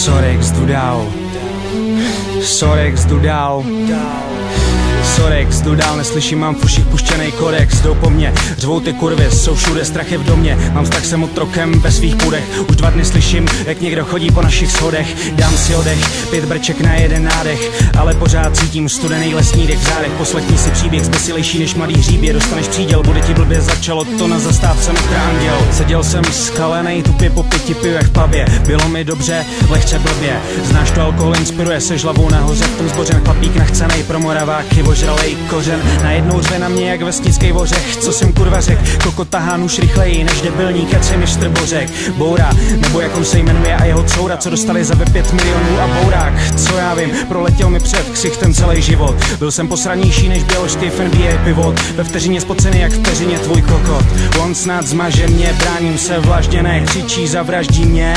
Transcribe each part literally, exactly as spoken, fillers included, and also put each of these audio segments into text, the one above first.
Sorex jdu dál, Sorex jdu dál, Sorex jdu dál, neslyším, mám v uších puštěnej korex. Jdou po mně, řvou ty kurvy, jsou všude strachy v domě. Mám vztah, jsem otrokem ve svých půdech. Už dva dny slyším, jak někdo chodí po našich schodech. Dám si oddech, pět brček na jeden nádech, ale pořád cítím studený lesní dech v zádech. Poslechni si příběh zbesilejší než mladý hříbě. Dostaneš příděl, bude ti blbě, začalo to na zastávce metra Anděl. Seděl jsem skalenej tupě po pěti pivech v pubě. Bylo mi dobře, lehce blbě. Znáš to, alkohol inspiruje, se žlavou nahoře v tom zbořen. Chlapík nachcenej pro moraváky, ožralej kořen. Najednou řve na mě jak vesnický vořech. Co jsem kurva řek, koko tahá nůž rychleji než debilní keci mistr Bořek. Boura, nebo jak on se jmenuje, a jeho coura, co dostali za pět milionů a bourák. Co já vím, proletěl mi před ksichtem celý život. Byl jsem posranější než běložský F N B A pivot. Ve vteřině spocený jak vteřině tvůj kokot. On snad zmaže mě, bráním se vlažděné, křičí, zavraždí mě.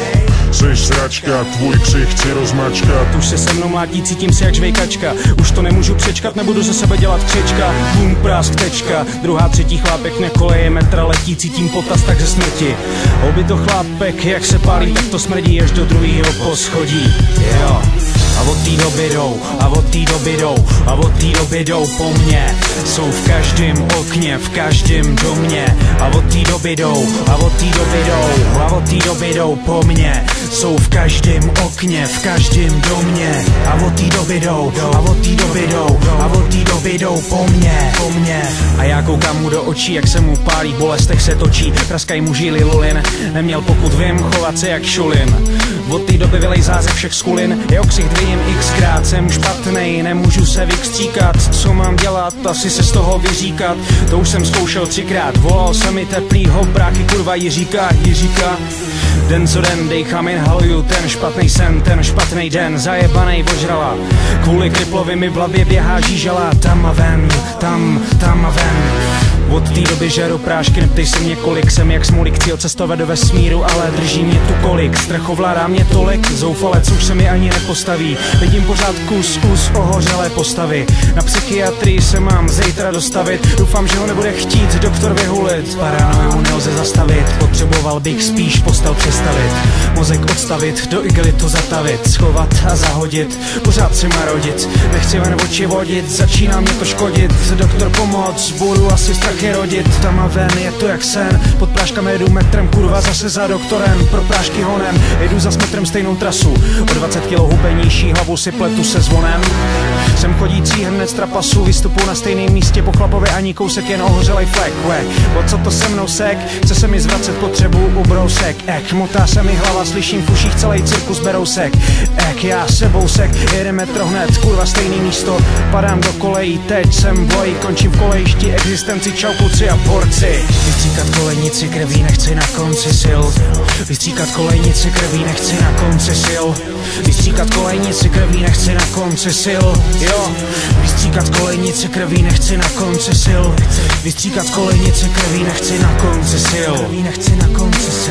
Jseš sračka, tvůj ksich chci rozmačkat. Už se se mnou mlátí, cítím se jak žvejkačka. Už to nemůžu přečkat, nebudu ze sebe dělat křečka. Bum, prásk, tečka. Druhá, třetí chlápek na koleje, metra letí, cítím potas tak ze smrti. Oby to chlápek, jak se pálí, tak to smrdí až do druhého poschodí. Jo. A od té doby jdou, a od té doby jdou, a od té doby jdou po mně. Jsou v každém okně, v každém domě. A od té doby jdou, a od té doby jdou, a od té doby jdou po mně. Jsou v každém okně, v každém domě. A od té doby jdou, a od té doby jdou, a od té doby jdou po mně, po mně. A já koukám mu do očí, jak se mu pálí, bolestech se točí, praskají mu žíly lulin. Neměl, pokud vím, chovat se jak šulin. Od té doby vylejzá ze všech skulin, jeho ksich dvojím xkrát, jsem špatnej, nemůžu se vykstříkat. Co mám dělat, asi se z toho vyříkat. To už jsem zkoušel třikrát, volal se mi teplýho bráky, kurva Jiříka, Jiříka. Den co den dejchám, inhaluju ten špatný sen, ten špatný den, zajebanej ožrala. Kvůli kriplovi mi v hlavě běhá žížala, tam a ven, tam, tam a ven. Od té doby žeru prášky, neptej se mě kolik, jsem jak smolík, cíl cestovat do vesmíru, ale drží mě tu kolik. Strach ovládá mě tolik, zoufalec už se mi ani nepostaví. Vidím pořád kus, kus ohořelé postavy. Na psychiatrii se mám zítra dostavit, doufám, že ho nebude chtít doktor vyhulit. Paranoju nelze zastavit, potřeboval bych spíš postel přestavit. Mozek odstavit, do igely to zatavit, schovat a zahodit, pořád si marodit. Nechci ven oči vodit, začíná mě to škodit. Doktor pomoc, budu asi strachy rodit. Tam a ven, je to jak sen, pod práškami jedu metrem, kurva zase za doktorem. Pro prášky honem, jedu za metrem stejnou trasu. O dvacet kilo hubenější, hlavu si pletu se zvonem. Jsem chodící hrnec trapasu, vystupuji na stejném místě, po chlapovi ani kousek, jen ohořelej flek. We, o co to se mnou sek, chce se mi zvracet potřebu ubrousek. Ek, motá se mi hlava, slyším v uších celý cirkus berousek. Ek, já sebou sek, jede metro hned, kurva stejný místo. Padám do kolejí, teď jsem v boji, končím v kolejišti, existenci, čau kluci a porci. Vystříkat kolejnici krví nechci na konci sil. Vystříkat kolejnici krví nechci na konci sil. Vystříkat kolejnici krví nechci na konci sil. Jo, vystříkat kolejnici krví nechci na konci sil. Vystříkat kolejnici krví nechci na konci sil. Nechci na konci sil.